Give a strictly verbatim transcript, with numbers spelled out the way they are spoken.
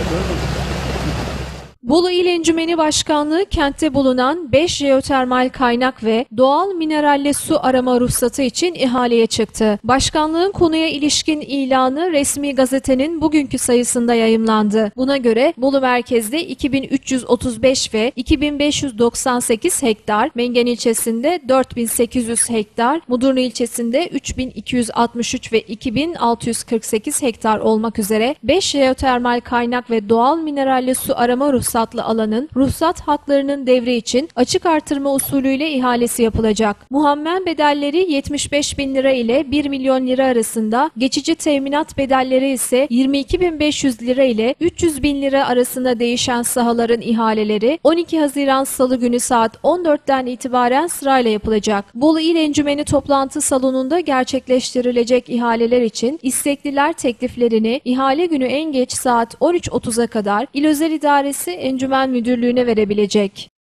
Bolu İl Encümeni Başkanlığı kentte bulunan beş jeotermal kaynak ve doğal mineralle su arama ruhsatı için ihaleye çıktı. Başkanlığın konuya ilişkin ilanı resmi gazetenin bugünkü sayısında yayımlandı. Buna göre Bolu merkezde iki bin üç yüz otuz beş ve iki bin beş yüz doksan sekiz hektar, Mengen ilçesinde dört bin sekiz yüz hektar, Mudurnu ilçesinde üç bin iki yüz altmış üç ve iki bin altı yüz kırk sekiz hektar olmak üzere beş jeotermal kaynak ve doğal mineralle su arama ruhsatı ruhsatlı alanın ruhsat haklarının devri için açık artırma usulüyle ihalesi yapılacak. Muammen bedelleri yetmiş beş bin lira ile bir milyon lira arasında, geçici teminat bedelleri ise yirmi iki bin beş yüz lira ile üç yüz bin lira arasında değişen sahaların ihaleleri on iki Haziran Salı günü saat on dörtten itibaren sırayla yapılacak. Bolu İl Encümeni toplantı salonunda gerçekleştirilecek ihaleler için istekliler tekliflerini ihale günü en geç saat on üç otuza kadar İl Özel İdaresi Encümen Müdürlüğü'ne verebilecek.